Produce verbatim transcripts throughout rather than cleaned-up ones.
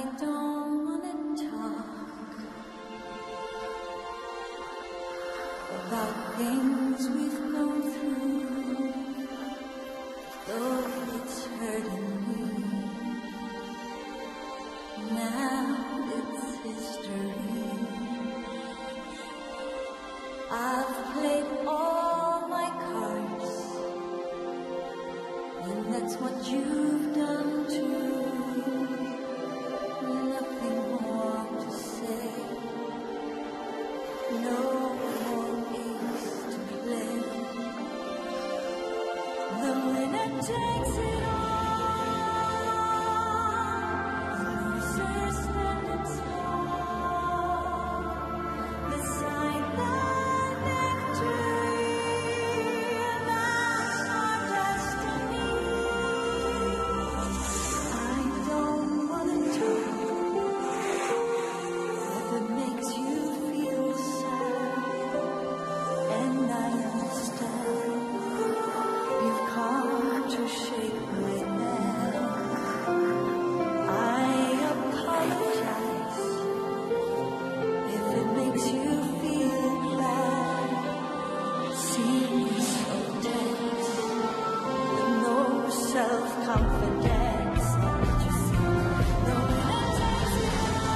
I don't want to talk about things we've gone through, though it's hurting me. Now it's history. I've played all my cards, and that's what you've done too. Nothing more to say, no more games to play. The winner takes it all, the loser standing tall beside the victory. That's our destiny. I don't want to talk if it makes you feel sad, and I understand you've come to shake my hand. I apologize if it makes you feel bad, seeing me so tense with no self-confidence. Can't you see? The winner takes it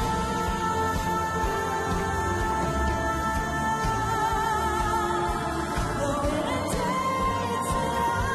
all. The winner takes it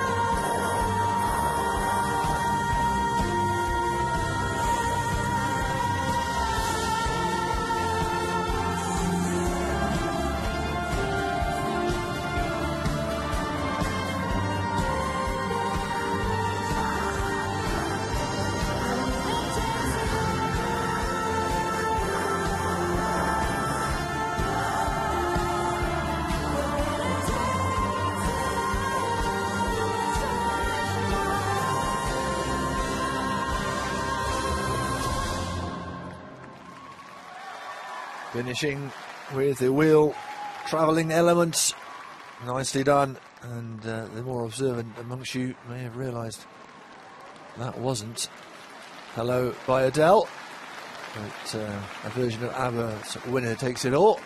Finishing with the wheel travelling elements. Nicely done. And uh, the more observant amongst you may have realised that wasn't Hello by Adele, but uh, a version of ABBA's Winner Takes It All.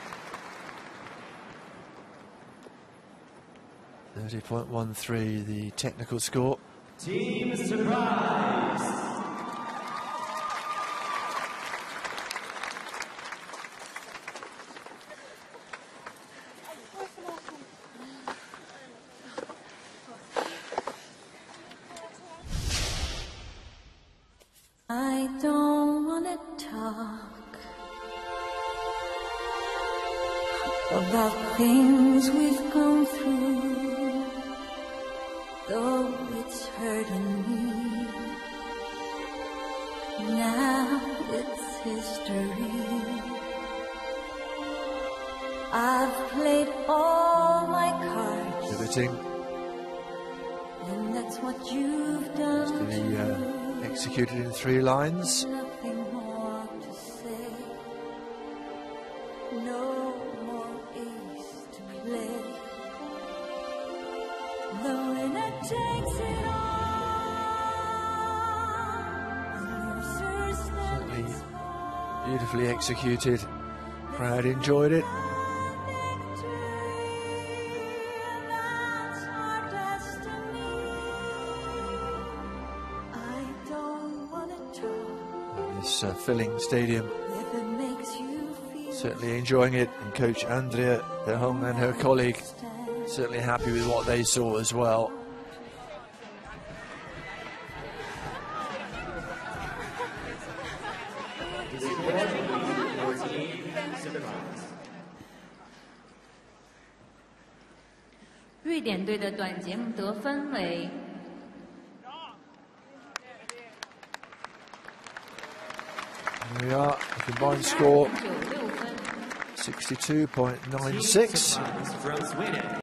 thirty point one three the technical score. Team Surprise! I don't want to talk about things we've gone through, though it's hurting me. Now it's history. I've played all my cards, Pivoting and that's what you've done to be uh, too. executed in three lines. Nothing more to say, no more ace to play. The winner takes it all, the loser Certainly stands small. beautifully executed. Crowd enjoyed it. This uh, filling stadium, certainly enjoying it, and Coach Andrea de Jong and her colleague certainly happy with what they saw as well. Here 瑞典队的短节目得分为 Here we are, the combined score sixty-two point nine six.